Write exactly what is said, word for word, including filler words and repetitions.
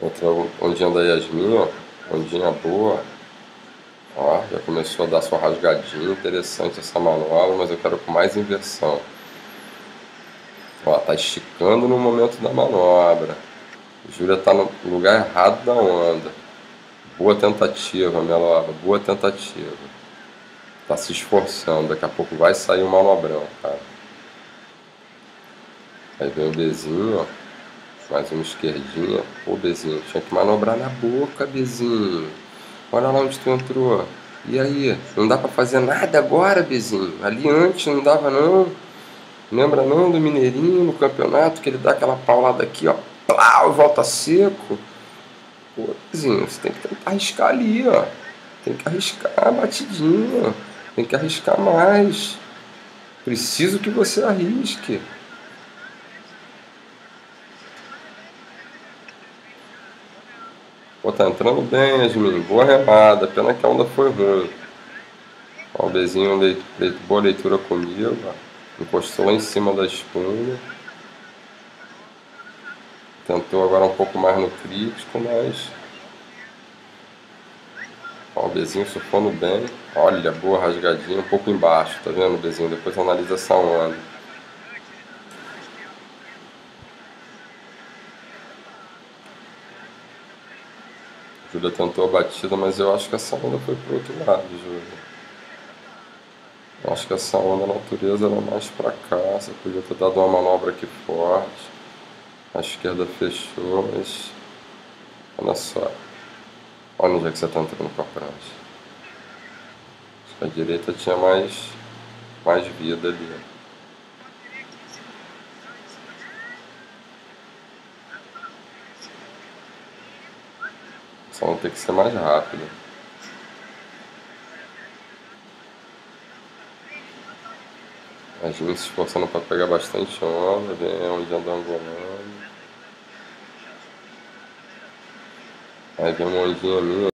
Outra ondinha da Yasmin, ó. Ondinha boa. Ó, já começou a dar sua rasgadinha. Interessante essa manobra, mas eu quero com mais inversão. Ó, tá esticando no momento da manobra. Júlia tá no lugar errado da onda. Boa tentativa, Meloba. Boa tentativa. Tá se esforçando. Daqui a pouco vai sair um manobrão, cara. Aí vem o Bezinho, ó. Mais uma esquerdinha. Pô, Bezinho, tinha que manobrar na boca, Bezinho. Olha lá onde tu entrou. E aí? Não dá pra fazer nada agora, Bezinho? Ali antes não dava, não. Lembra não do Mineirinho no campeonato? Que ele dá aquela paulada aqui, ó. Plau, volta seco. Pô, Bezinho, você tem que tentar arriscar ali, ó. Tem que arriscar a batidinha. Tem que arriscar mais. Preciso que você arrisque. Pô, tá entrando bem, Yasmin. Boa remada. Pena que a onda foi ruim. Ó, o Bezinho, leit leit boa leitura comigo. Ó. Encostou lá em cima da espuma. Tentou agora um pouco mais no crítico, mas... Ó, o Bezinho surfando bem. Olha, boa rasgadinha. Um pouco embaixo, tá vendo, Bezinho? Depois analisa essa onda. Júlia tentou a batida, mas eu acho que essa onda foi pro outro lado, Júlia. Eu acho que essa onda, na natureza, era mais pra cá. Você podia ter dado uma manobra aqui forte. A esquerda fechou, mas... Olha só. Olha onde é que você tá entrando com a prancha. Acho que a direita tinha mais, mais vida ali. Só não tem que ser mais rápido. A gente se esforçando para pegar bastante onda, vem onde anda angolando. Aí vem uma ondinha minha.